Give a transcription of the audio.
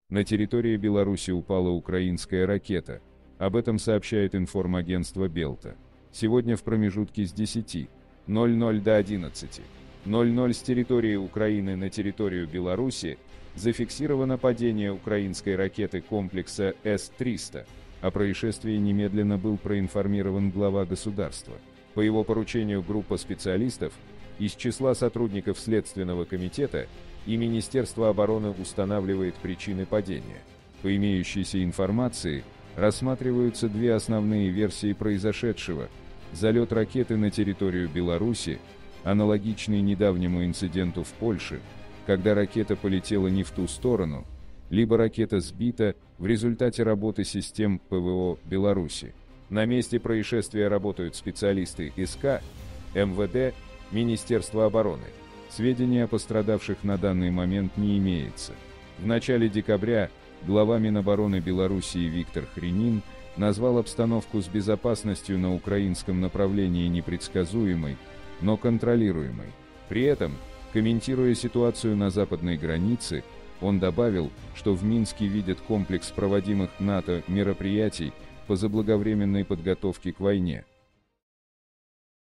На территории Беларуси упала украинская ракета. Об этом сообщает информагентство Белта. Сегодня в промежутке с 10:00 до 11:00 с территории Украины на территорию Беларуси зафиксировано падение украинской ракеты комплекса С-300. О происшествии немедленно был проинформирован глава государства. По его поручению группа специалистов из числа сотрудников Следственного комитета и Министерства обороны устанавливает причины падения. По имеющейся информации, рассматриваются две основные версии произошедшего: залет ракеты на территорию Беларуси, аналогичный недавнему инциденту в Польше, когда ракета полетела не в ту сторону, либо ракета сбита в результате работы систем ПВО Беларуси. На месте происшествия работают специалисты СК, МВД, Министерства обороны. Сведений о пострадавших на данный момент не имеется. В начале декабря глава Минобороны Белоруссии Виктор Хренин назвал обстановку с безопасностью на украинском направлении непредсказуемой, но контролируемой. При этом, комментируя ситуацию на западной границе, он добавил, что в Минске видят комплекс проводимых НАТО мероприятий по заблаговременной подготовке к войне.